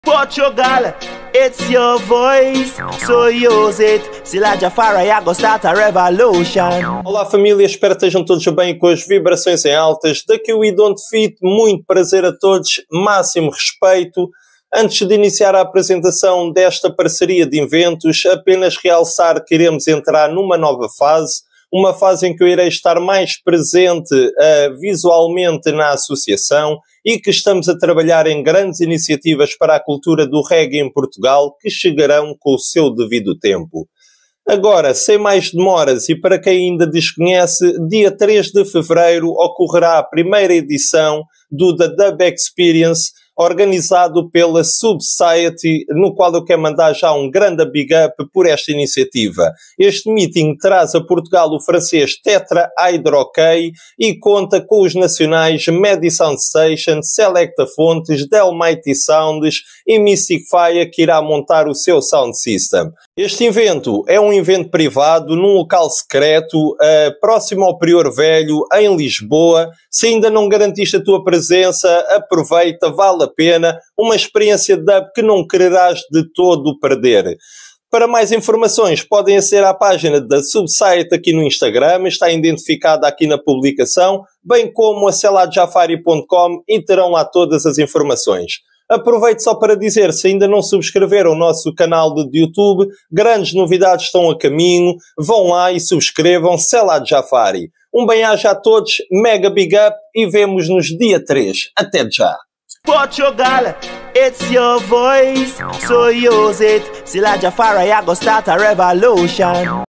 Portugal, it's your voice, so use it. Sila Jafari, I go start a revolution. Olá família, espero que estejam todos bem com as vibrações em altas. Daqui o We Don't Fit, muito prazer a todos, máximo respeito. Antes de iniciar a apresentação desta parceria de eventos, apenas realçar que iremos entrar numa nova fase. Uma fase em que eu irei estar mais presente visualmente na associação e que estamos a trabalhar em grandes iniciativas para a cultura do reggae em Portugal que chegarão com o seu devido tempo. Agora, sem mais demoras e para quem ainda desconhece, dia 3 de fevereiro ocorrerá a primeira edição do The Dub Experience, organizado pela Subsociety, no qual eu quero mandar já um grande big up por esta iniciativa. Este meeting traz a Portugal o francês Tetra Hydro K e conta com os nacionais Medi Sound Station, Selecta Fontes, Delmighty Sounds e Mystic Fire, que irá montar o seu sound system. Este evento é um evento privado num local secreto, próximo ao Prior Velho, em Lisboa. Se ainda não garantiste a tua presença, aproveita, vale a pena. Uma experiência de dub que não quererás de todo perder. Para mais informações, podem aceder à página da Subsite aqui no Instagram, está identificada aqui na publicação, bem como a celadjafari.com e terão lá todas as informações. Aproveito só para dizer, se ainda não subscreveram o nosso canal de YouTube, grandes novidades estão a caminho, vão lá e subscrevam Celad Jafari. Um bem-aja a todos, mega big up e vemo-nos dia 3. Até já! Portugal, it's your voice, so use it. Sila Jafari, I go start a revolution.